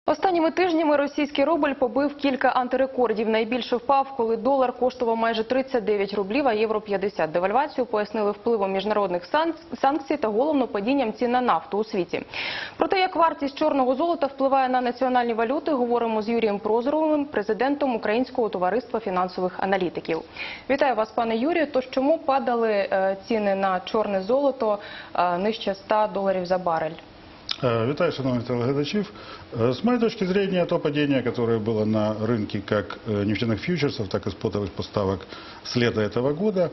Останніми тижнями російський рубль побив кілька антирекордів. Найбільше впав, коли долар коштував майже 39 рублів, а євро – 50. Девальвацію пояснили впливом міжнародних санкцій та головно падінням цін на нафту у світі. Про те, як вартість чорного золота впливає на національні валюти, говоримо з Юрієм Прозоровим, президентом Українського товариства фінансових аналітиків. Вітаю вас, пане Юрію. Тож чому падали ціни на чорне золото нижче $100 за барель? Витаю, шановні телеглядачі. С моей точки зрения, то падение, которое было на рынке как нефтяных фьючерсов, так и спотовых поставок с лета этого года,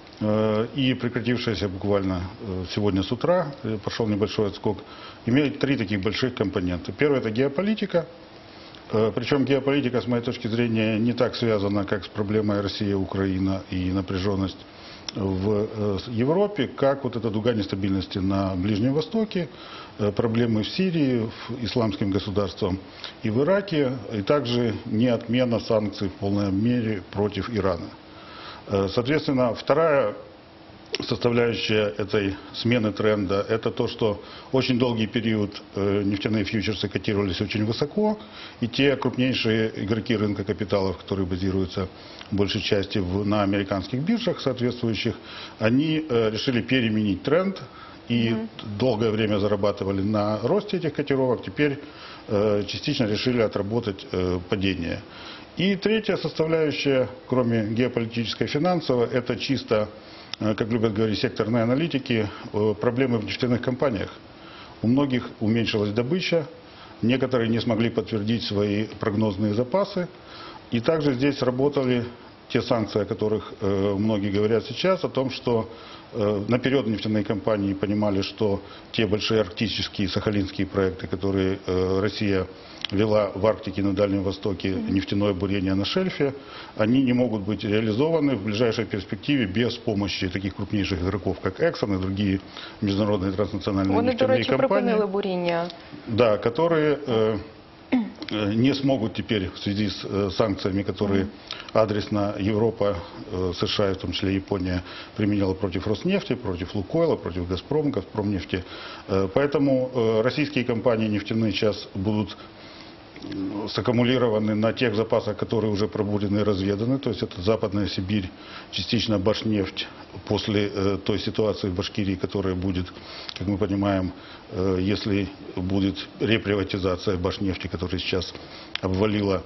и прекратившееся буквально сегодня с утра, пошел небольшой отскок, имеет три таких больших компонента. Первый – это геополитика. Причем геополитика, с моей точки зрения, не так связана, как с проблемой Россия-Украина и напряженность в Европе, как вот эта дуга нестабильности на Ближнем Востоке, проблемы в Сирии, в исламским государством и в Ираке, и также не отмена санкций в полной мере против Ирана. Соответственно, вторая составляющая этой смены тренда – это то, что очень долгий период нефтяные фьючерсы котировались очень высоко, и те крупнейшие игроки рынка капиталов, которые базируются в большей части на американских биржах соответствующих, они решили переменить тренд и долгое время зарабатывали на росте этих котировок, теперь частично решили отработать падение. И третья составляющая, кроме геополитической и финансовой, это чисто, как любят говорить секторные аналитики, проблемы в нефтяных компаниях. У многих уменьшилась добыча, некоторые не смогли подтвердить свои прогнозные запасы. И также здесь работали те санкции, о которых многие говорят сейчас, о том, что наперед нефтяные компании понимали, что те большие арктические, сахалинские проекты, которые Россия вела в Арктике, на Дальнем Востоке, нефтяное бурение на шельфе, они не могут быть реализованы в ближайшей перспективе без помощи таких крупнейших игроков, как Exxon и другие международные транснациональные нефтяные компании. Припинили бурение. Да, которые не смогут теперь в связи с санкциями, которые адресно Европа, США, в том числе Япония, применяла против Роснефти, против Лукойла, против Газпрома, Газпромнефти. Поэтому российские компании нефтяные сейчас будут саккумулированы на тех запасах, которые уже пробурены и разведаны, то есть это Западная Сибирь, частично Башнефть, после той ситуации в Башкирии, которая будет, как мы понимаем, если будет реприватизация Башнефти, которая сейчас обвалила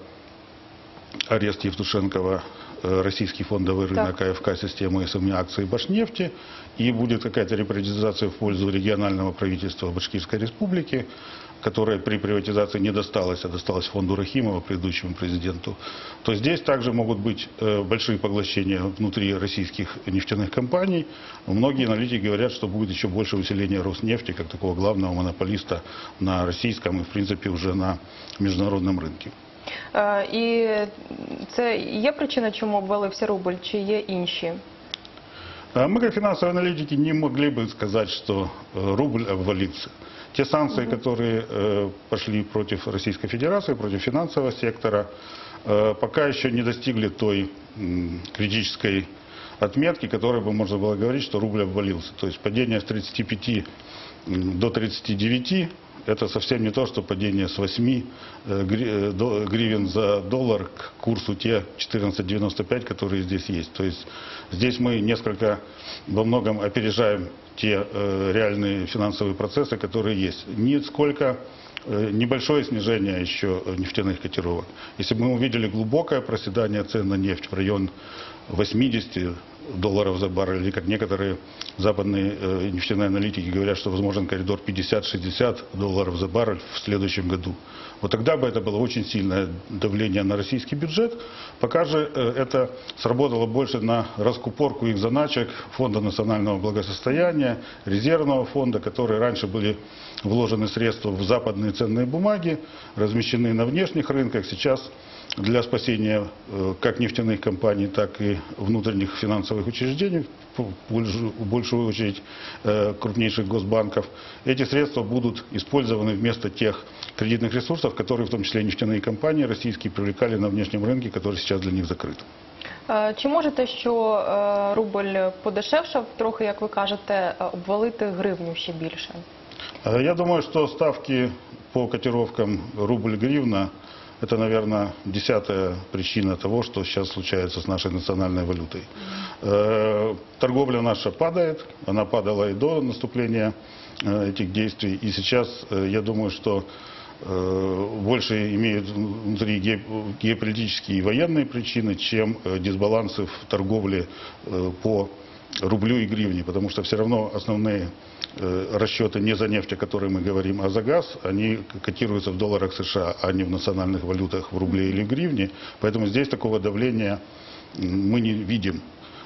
арест Евтушенкова, российский фондовый рынок, АФК, систему СМИ акций Башнефти, и будет какая-то реприватизация в пользу регионального правительства Башкирской республики, которая при приватизации не досталась, а досталась фонду Рахимова, предыдущему президенту, то здесь также могут быть большие поглощения внутри российских нефтяных компаний. Многие аналитики говорят, что будет еще больше усиления Роснефти, как такого главного монополиста на российском и, в принципе, уже на международном рынке. І це є причина, чому обвалився рубль, чи є інші? Мы, как финансовые аналитики, не могли бы сказать, что рубль обвалился. Те санкции, которые пошли против Российской Федерации, против финансового сектора, пока еще не достигли той критической отметки, которой бы можно было говорить, что рубль обвалился. То есть падение с 35 до 39 – это совсем не то, что падение с 8 гривен за доллар к курсу те 14,95, которые здесь есть. То есть здесь мы несколько во многом опережаем те реальные финансовые процессы, которые есть. Нисколько небольшое снижение еще нефтяных котировок. Если бы мы увидели глубокое проседание цен на нефть в район $80 за баррель, или как некоторые западные нефтяные аналитики говорят, что возможен коридор $50-60 за баррель в следующем году. Вот тогда бы это было очень сильное давление на российский бюджет. Пока же это сработало больше на раскупорку их заначек Фонда национального благосостояния, резервного фонда, которые раньше были вложены средства в западные ценные бумаги, размещены на внешних рынках. Сейчас для спасения как нефтяных компаний, так и внутренних финансовых учреждений, в большую очередь крупнейших госбанков, эти средства будут использованы вместо тех кредитных ресурсов, которые в том числе нефтяные компании российские привлекали на внешнем рынке, который сейчас для них закрыт. Чи може те, що рубль подешевшав, трохи, як ви кажете, обвалити гривню ще більше? Я думаю, что ставки по котировкам рубль-гривна это, наверное, 10-я причина того, что сейчас случается с нашей национальной валютой. Торговля наша падает, она падала и до наступления этих действий. И сейчас, я думаю, что больше имеют внутри геополитические и военные причины, чем дисбалансы в торговле по рублю и гривне. Потому что все равно основные расчеты не за нефть, о которой мы говорим, а за газ, они котируются в долларах США, а не в национальных валютах в рубле или в гривне. Поэтому здесь такого давления мы не видим.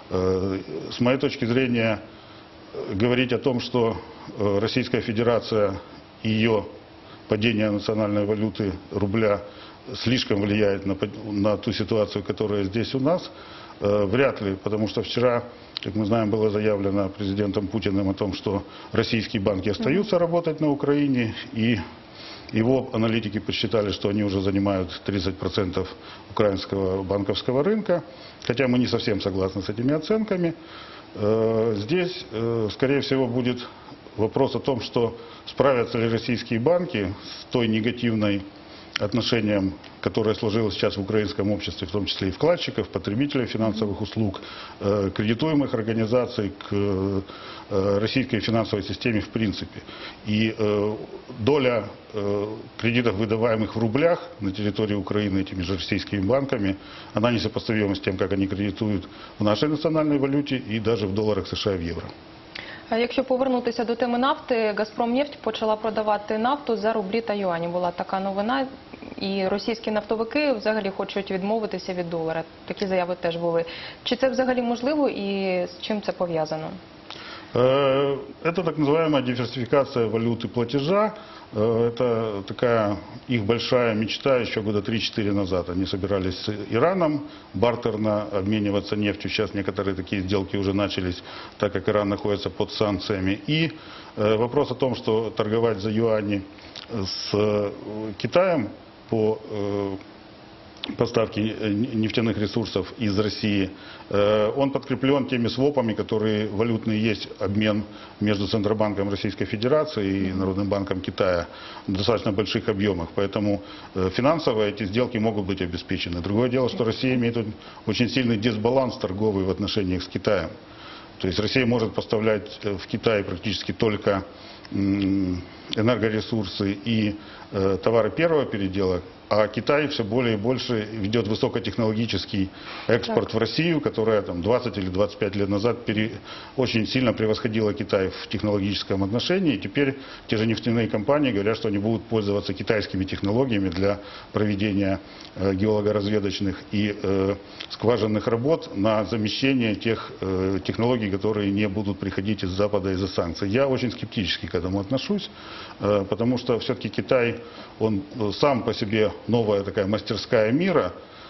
С моей точки зрения, говорить о том, что Российская Федерация и ее падение национальной валюты рубля слишком влияет на ту ситуацию, которая здесь у нас, вряд ли, потому что вчера, как мы знаем, было заявлено президентом Путиным о том, что российские банки остаются работать на Украине, и его аналитики посчитали, что они уже занимают 30% украинского банковского рынка, хотя мы не совсем согласны с этими оценками. Здесь, скорее всего, будет вопрос о том, что справятся ли российские банки с той негативной отношением, которое сложилось сейчас в украинском обществе, в том числе и вкладчиков, потребителей финансовых услуг, кредитуемых организаций к российской финансовой системе в принципе. И доля кредитов, выдаваемых в рублях на территории Украины этими же российскими банками, она несопоставима с тем, как они кредитуют в нашей национальной валюте и даже в долларах США и в евро. Якщо повернутися до теми нафти, «Газпромнефть» почала продавати нафту за рублі та юані. Була така новина, і російські нафтовики взагалі хочуть відмовитися від долара. Такі заяви теж були. Чи це взагалі можливо і з чим це пов'язано? Это так называемая диверсификация валюты платежа. Это такая их большая мечта еще года 3-4 назад. Они собирались с Ираном бартерно обмениваться нефтью. Сейчас некоторые такие сделки уже начались, так как Иран находится под санкциями. И вопрос о том, что торговать за юани с Китаем по поставки нефтяных ресурсов из России, он подкреплен теми свопами, которые валютные есть, обмен между Центробанком Российской Федерации и Народным банком Китая в достаточно больших объемах. Поэтому финансово эти сделки могут быть обеспечены. Другое дело, что Россия имеет очень сильный дисбаланс торговый в отношениях с Китаем. То есть Россия может поставлять в Китай практически только энергоресурсы и товары первого передела, а Китай все более и больше ведет высокотехнологический экспорт в Россию, которая там 20 или 25 лет назад очень сильно превосходила Китай в технологическом отношении. И теперь те же нефтяные компании говорят, что они будут пользоваться китайскими технологиями для проведения геолого-разведочных и скважинных работ на замещение тех технологий, которые не будут приходить из Запада из-за санкций. Я очень скептически к этому отношусь, потому что все-таки Китай, он сам по себе новая такая мастерская мира,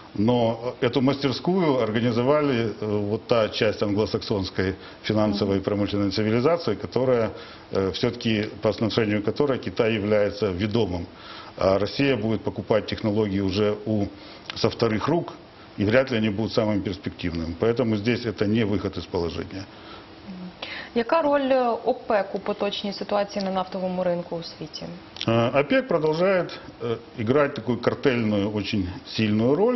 но эту мастерскую организовали вот та часть англосаксонской финансовой и промышленной цивилизации, которая все-таки по отношению к которой Китай является ведомым. А Россия будет покупать технологии уже со вторых рук, и вряд ли они будут самым перспективным. Поэтому здесь это не выход из положения. Яка роль ОПЕК у поточній ситуації на нафтовому ринку у світі? ОПЕК продолжает играть такую картельную, очень сильную роль,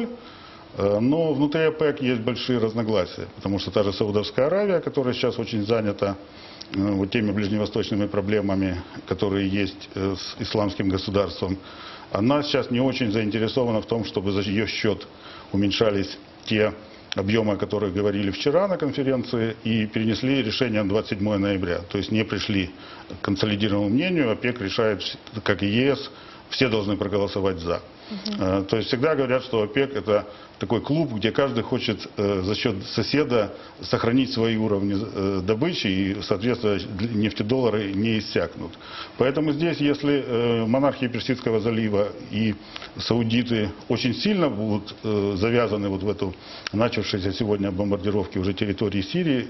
но внутри ОПЕК есть большие разногласия, потому что та же Саудовская Аравия, которая сейчас очень занята вот теми ближневосточными проблемами, которые есть с исламским государством, она сейчас не очень заинтересована в том, чтобы за ее счет уменьшались те объемы, о которых говорили вчера на конференции, и перенесли решение на 27 ноября. То есть не пришли к консолидированному мнению, ОПЕК решает, как и ЕС, все должны проголосовать «за». То есть всегда говорят, что ОПЕК – это такой клуб, где каждый хочет за счет соседа сохранить свои уровни добычи, и, соответственно, нефтедоллары не иссякнут. Поэтому здесь, если монархии Персидского залива и саудиты очень сильно будут завязаны вот в эту начавшуюся сегодня бомбардировки уже территории Сирии,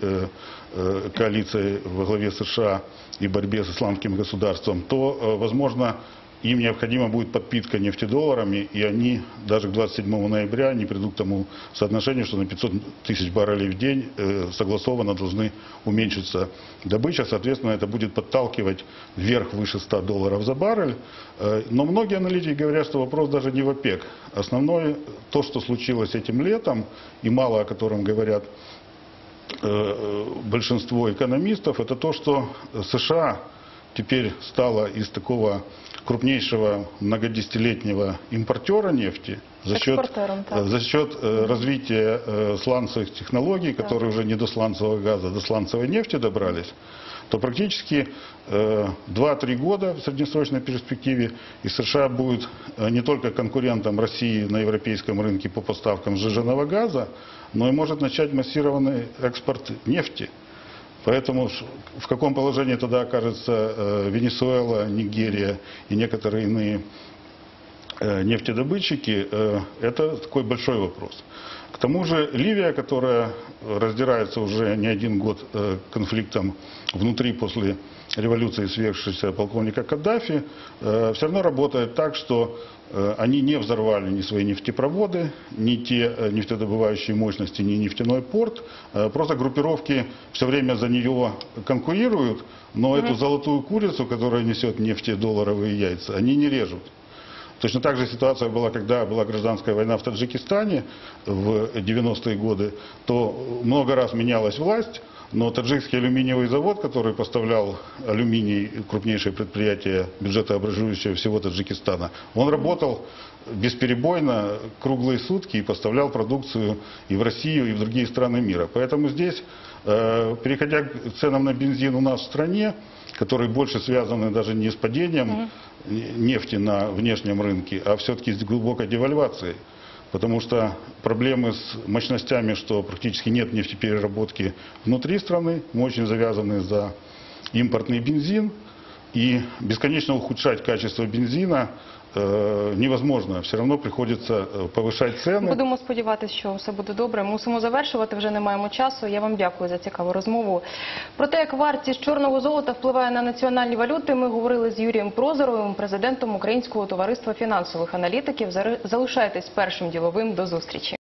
коалиции во главе США и борьбе с исламским государством, то, возможно, им необходима будет подпитка нефтедолларами, и они даже к 27 ноября не придут к тому соотношению, что на 500 тысяч баррелей в день согласованно должны уменьшиться добыча. Соответственно, это будет подталкивать вверх выше $100 за баррель. Но многие аналитики говорят, что вопрос даже не в ОПЕК. Основное, то, что случилось этим летом, и мало о котором говорят большинство экономистов, это то, что США теперь стала из такого крупнейшего многодесятилетнего импортера нефти за счет развития сланцевых технологий, которые уже не до сланцевого газа, до сланцевой нефти добрались, то практически 2-3 года в среднесрочной перспективе и США будет не только конкурентом России на европейском рынке по поставкам сжиженного газа, но и может начать массированный экспорт нефти. Поэтому в каком положении тогда окажется Венесуэла, Нигерия и некоторые иные нефтедобытчики, это такой большой вопрос. К тому же Ливия, которая раздирается уже не один год конфликтом внутри после революции свергшегося полковника Каддафи, все равно работает так, что они не взорвали ни свои нефтепроводы, ни те нефтедобывающие мощности, ни нефтяной порт. Просто группировки все время за нее конкурируют, но эту золотую курицу, которая несет нефтедолларовые яйца, они не режут. Точно так же ситуация была, когда была гражданская война в Таджикистане в 90-е годы, то много раз менялась власть, но таджикский алюминиевый завод, который поставлял алюминий, крупнейшее предприятие бюджетообразующее всего Таджикистана, он работал бесперебойно круглые сутки и поставлял продукцию и в Россию, и в другие страны мира. Поэтому здесь, переходя к ценам на бензин у нас в стране, которые больше связаны даже не с падением нефти на внешнем рынке, а все-таки с глубокой девальвацией. Потому что проблемы с мощностями, что практически нет нефтепереработки внутри страны, мы очень завязаны за импортный бензин, и бесконечно ухудшать качество бензина невозможно. Все одно приходиться повишати ціни. Будемо сподіватися, що все буде добре. Мусимо завершувати, вже не маємо часу. Я вам дякую за цікаву розмову. Про те, як вартість чорного золота впливає на національні валюти, ми говорили з Юрієм Прозоровим, президентом Українського товариства фінансових аналітиків. Залишайтесь першим діловим. До зустрічі.